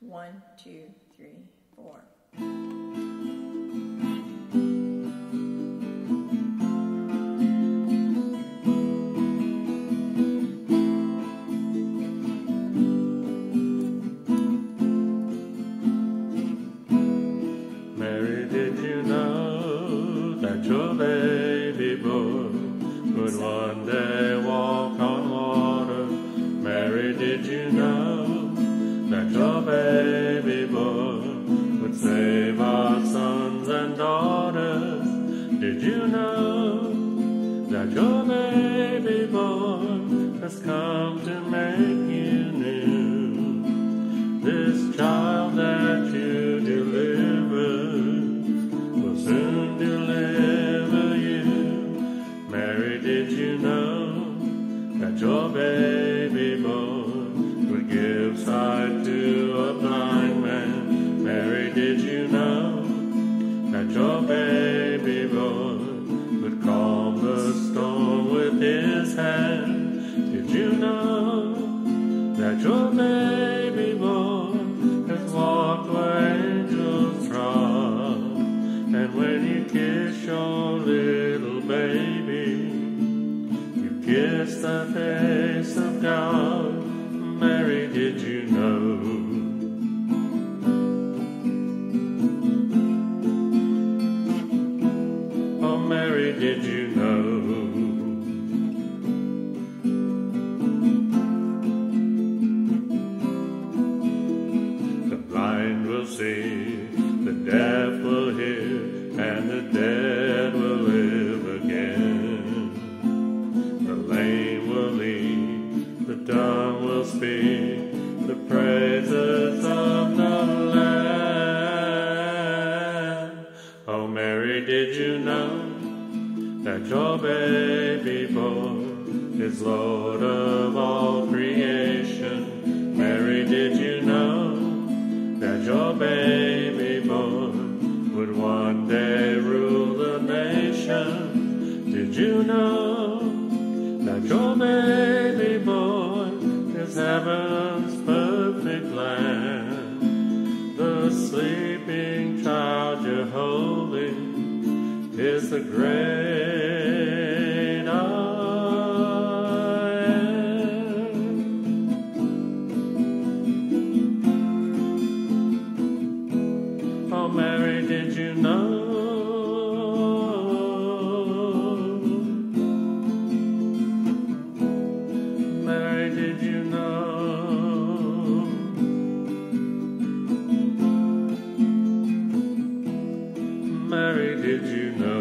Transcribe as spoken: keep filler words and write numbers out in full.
One, two, three, four. Mary, did you know that your baby boy would one day walk on water? Mary, did you know that your baby boy would save our sons and daughters? Did you know that your baby boy has come to make you new? This child that you delivered will soon deliver you. Mary, did you know that your baby boy would give sight to a blind man? Mary, did you know that your baby boy would calm the storm with his hand? Did you know that your baby boy has walked where angels trod? And when you kiss your little baby, you kiss the face of God. Mary, did you know? Oh, Mary, did you know? The blind will see, the deaf will hear, and the dead will live again. The lame will lead, the dumb will speak, the praises of the Lamb. Oh, Mary, did you know that your baby boy is Lord of all creation? Mary, did you know that your baby boy would one day rule the nation? Did you know that your baby boy is heaven's perfect land? The sleeping child you're holding is the great I am. Oh, Mary, did you know? Mary, did you know? Mary, did you know?